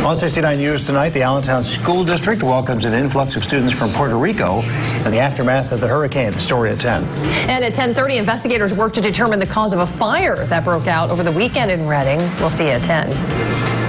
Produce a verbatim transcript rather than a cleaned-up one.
On sixty-nine News tonight, the Allentown School District welcomes an influx of students from Puerto Rico in the aftermath of the hurricane. The story at ten. And at ten thirty, investigators work to determine the cause of a fire that broke out over the weekend in Reading. We'll see you at ten.